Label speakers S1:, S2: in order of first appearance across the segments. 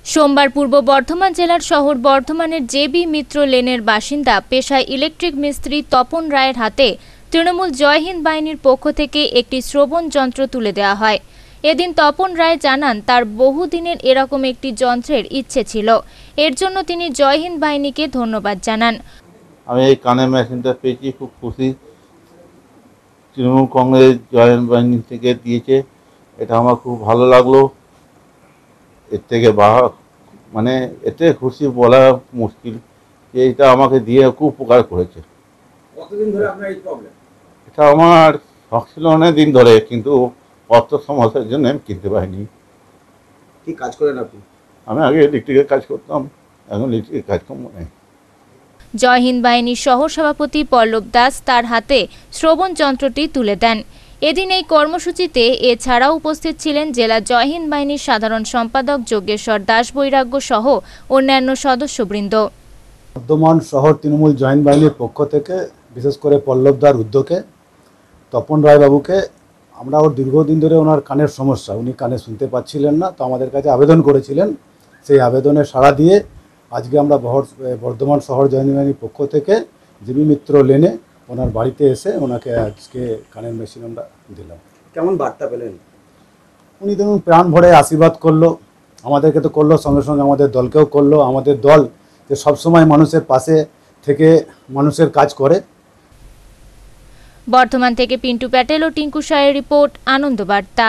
S1: সোমবার পূর্ব বর্ধমান জেলার শহর বর্ধমানের জেবি মিত্র লেনের বাসিন্দা পেশায় ইলেকট্রিক মিস্ত্রি তপন রায়ের হাতে তৃণমূল জয় হিন্দ বাহিনীর পক্ষ থেকে একটি শ্রবণ যন্ত্র তুলে দেওয়া হয়। এদিন তপন রায় জানান তার বহুদিনের এরকম একটি যন্ত্রের ইচ্ছে ছিল, এর জন্য তিনি জয় হিন্দ বাহিনীকে ধন্যবাদ জানান।
S2: আমি এই কানের মেশিনটা পেয়েছি, খুব খুশি। তৃণমূল কংগ্রেস জয় হিন্দ বাহিনী থেকে দিয়েছে, এটা আমার খুব ভালো লাগলো। এর থেকে মানে এতে খুশি বলা মুশকিল যে এটা আমাকে দিয়ে খুব উপকার করেছে।
S3: কতদিন ধরে আপনার এই প্রবলেম?
S2: এটা আমার শখ ছিল অনেক দিন ধরে, কিন্তু অর্থ সমস্যার জন্য আমি কিনতে পারিনি।
S3: কি কাজ করেন আপনি?
S2: আমি আগে ইলেকট্রিকের কাজ করতাম, এখন ইলেকট্রিকের কাজ কম নেই।
S1: জয় হিন্দ বাহিনীর সহ সভাপতি পল্লব দাস তার হাতে শ্রবণ যন্ত্রটি তুলে দেন। এদিন এই কর্মসূচিতে এছাড়াও উপস্থিত ছিলেন জেলা জয় হিন্দ বাহিনীর সাধারণ সম্পাদক যোগেশ্বর দাস বৈরাগ্য সহ অন্যান্য সদস্যবৃন্দ।
S4: বর্ধমান শহর তৃণমূল জয় হিন্দ বাহিনীর পক্ষ থেকে বিশেষ করে পল্লবদার উদ্যোগে তপন রায়বাবুকে আমরা ওর দীর্ঘদিন ধরে ওনার কানের সমস্যা, উনি কানে শুনতে পাচ্ছিলেন না, তো আমাদের কাছে আবেদন করেছিলেন। সেই আবেদনে সাড়া দিয়ে আজকে আমরা বর্ধমান শহর জয় হিন্দ বাহিনীর পক্ষ থেকে জেবি মিত্র লেনে ওনার বাড়িতে এসে ওনাকে আজকে কানের মেশিন আমরা দিলাম।
S3: কেমন বার্তা পেলেন?
S4: উনি ধরুন প্রাণ ভরে আশীর্বাদ করলো, আমাদেরকে তো করলো, সঙ্গে সঙ্গে আমাদের দলকেও করলো। আমাদের দল যে সবসময় মানুষের পাশে থেকে মানুষের কাজ করে।
S1: বর্ধমান থেকে পিন্টু প্যাটেল ও টিঙ্কু সায়ের রিপোর্ট, আনন্দ বার্তা।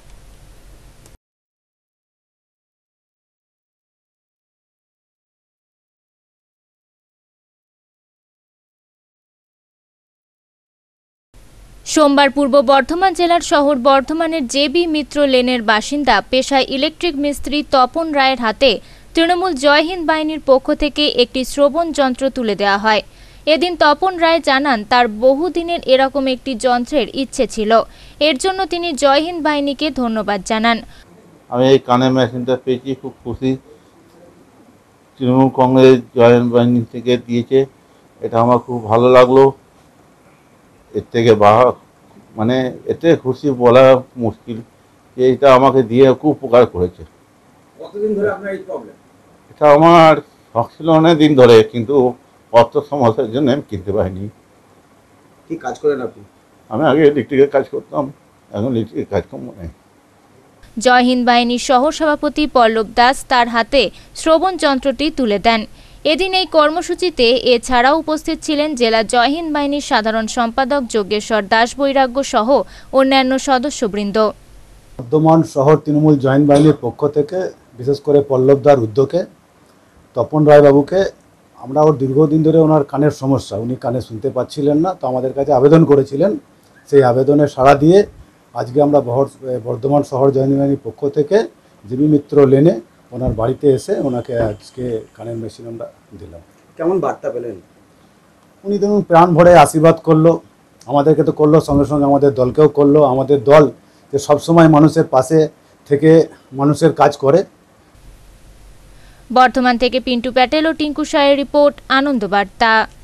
S1: সোমবার পূর্ব বর্ধমান জেলার শহর বর্ধমানের জেবি মিত্র লেনের বাসিন্দা পেশায় ইলেকট্রিক মিস্ত্রি তপন রায়ের হাতে তৃণমূল জয় হিন্দ বাহিনীর পক্ষ থেকে একটি শ্রবণ যন্ত্র তুলে দেওয়া হয়। এদিন তপন রায় জানান তার বহুদিনের এরকম একটি যন্ত্রের ইচ্ছে ছিল, এর জন্য তিনি জয় হিন্দ বাহিনীকে ধন্যবাদ জানান।
S2: আমি এই কানের মেশিনটা পেয়েছি, খুব খুশি। তৃণমূল কংগ্রেস জয় হিন্দ বাহিনী থেকে দিয়েছে, এটা আমার খুব ভালো লাগলো। এর থেকে মানে এতে খুশি বলা মুশকিল যে এটা আমাকে দিয়ে খুব উপকার করেছে।
S3: কতদিন ধরে আপনার এই প্রবলেম?
S2: এটা আমার শখ ছিল অনেক দিন ধরে, কিন্তু অর্থ সমস্যার জন্য আমি কিনতে পারিনি।
S3: কি কাজ করেন আপনি?
S2: আমি আগে ইলেকট্রিকের কাজ করতাম, এখন ইলেকট্রিকের কাজ কম নেই।
S1: জয় হিন্দ বাহিনীর সহ সভাপতি পল্লব দাস তার হাতে শ্রবণ যন্ত্রটি তুলে দেন। এদিন এই কর্মসূচিতে এছাড়াও উপস্থিত ছিলেন জেলা জয় হিন্দ বাহিনীর সাধারণ সম্পাদক যোগেশ্বর দাস বৈরাগ্য সহ অন্যান্য সদস্যবৃন্দ।
S4: বর্ধমান শহর তৃণমূল জয় হিন্দ বাহিনীর পক্ষ থেকে বিশেষ করে পল্লবদার উদ্যোগে তপন রায়বাবুকে আমরা ওর দীর্ঘদিন ধরে ওনার কানের সমস্যা, উনি কানে শুনতে পাচ্ছিলেন না, তো আমাদের কাছে আবেদন করেছিলেন। সেই আবেদনে সাড়া দিয়ে আজকে আমরা বর্ধমান শহর জয় হিন্দ বাহিনীর পক্ষ থেকে জেবি মিত্র লেনে ওনার বাড়িতে এসে ওনাকে আজকে কানের মেশিন আমরা দিলাম।
S3: কেমন বার্তা পেলেন?
S4: উনি ধরুন প্রাণ ভরে আশীর্বাদ করলো, আমাদেরকে তো করলো, সঙ্গে সঙ্গে আমাদের দলকেও করলো। আমাদের দল যে সবসময় মানুষের পাশে থেকে মানুষের কাজ করে।
S1: বর্ধমান থেকে পিন্টু প্যাটেল ও টিঙ্কু সায়ের রিপোর্ট, আনন্দ বার্তা।